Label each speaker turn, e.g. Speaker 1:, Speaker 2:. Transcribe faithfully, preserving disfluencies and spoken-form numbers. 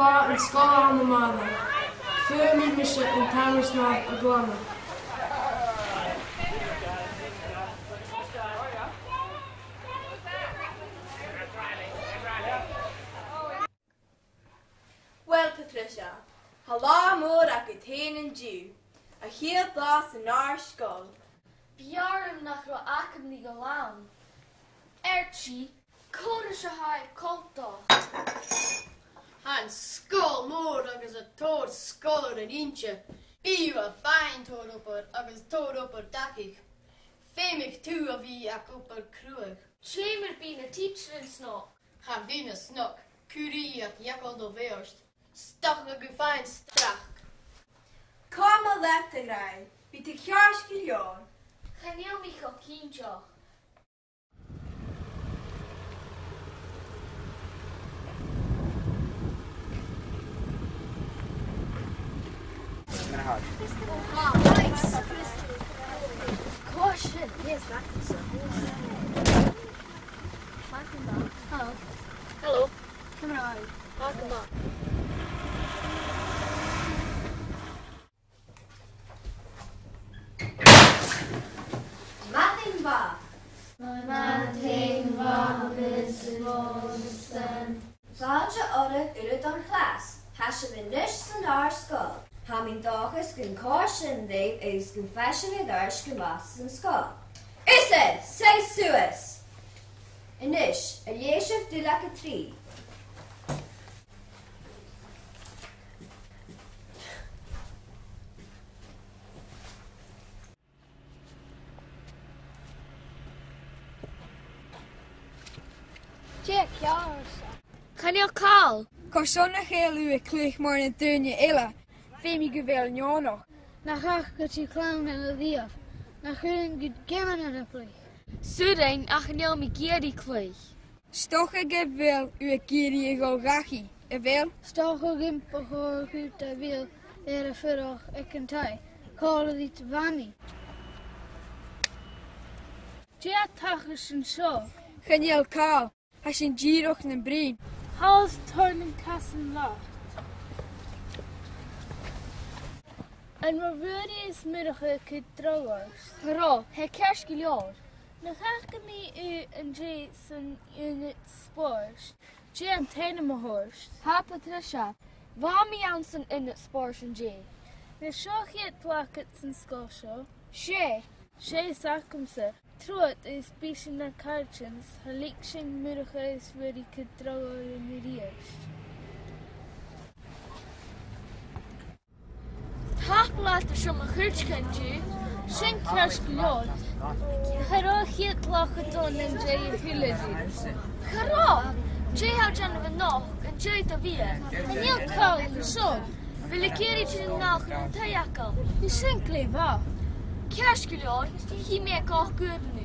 Speaker 1: bar and scar on the mother. Firm in mission and cameras not a glamour.
Speaker 2: Well, Patricia, halá mór a go téann dú, a chiad das an Àrd-sgoil.
Speaker 3: Bjarm nach ro acam ní go lán. Ertí, córa se haid coltá.
Speaker 4: Han skol mór agus a tór scolar an inche. Iwa fein tór uppar agus tór uppar dakig. Fémig tú a bhí ac uppar cruag.
Speaker 3: Sémar bí na teacher in snok.
Speaker 4: Ha bhí na snok, curí ac jakal do bhéorst. Stach a go fein strach.
Speaker 2: Cá a leit a rai, bí te cears go leor.
Speaker 3: Chanéal mi cho cínteach. Caution! Yes, that is a caution. Hello. Hello. Come on. Welcome up.
Speaker 2: Matin va.
Speaker 3: Matin va besloten.
Speaker 2: Sáilse orad uad an chlas. Has se bhí nish san Àrd-sgoil. Ha mín dáchas gon caution dé agus gon fashion ag Àrd go mas san scoil. Ise, say suas. Inish, a léisih du lecha trí.
Speaker 3: Jack, yours. Chanéal cáil.
Speaker 5: Cosonna chéalú a clúich mar na dúine eile, féimi go bhfuil neánach.
Speaker 3: Nach ach go tí clán in a díomh. Nach chuann go geman in a plí. Súdain ach chanéal mi géirí clúich.
Speaker 5: Stocha go bhfuil u a géirí a gáil gachi, a bhfuil?
Speaker 3: Stocha gimpa chóir chuút a bhfuil ar a furach ag an tai. Cála dí te bhaní. Dia tachas an seo.
Speaker 5: Chanéal cáil, ha sin díoch na brín.
Speaker 3: Hás turning casan lá. An mar ruúdi is mudacha cud drogars. Rá, he cears go leor. Na chacha mi u an dé san unit spórs. Dé an téna ma hórst. Ha Patricia, bhá mi an san unit spórs an dé. Na seo chiad placat san scó seo. Sé. Sé sacamsa. Trúad is bísin na cartins, ha líc sin mudacha is ruúdi cud drogar in the ríist. Thach láta sem a chuirtcan dú, sin cears go leor. Chará chiad lácha dón in dé a thuileadú. Chará! Dé há deanna bh nach an dé a bhí. A níl cáil na son, bhfuil a céirí tú nach an taiacal. Ní sin clé bha. Cears go leor, hí mé gách gúrnú.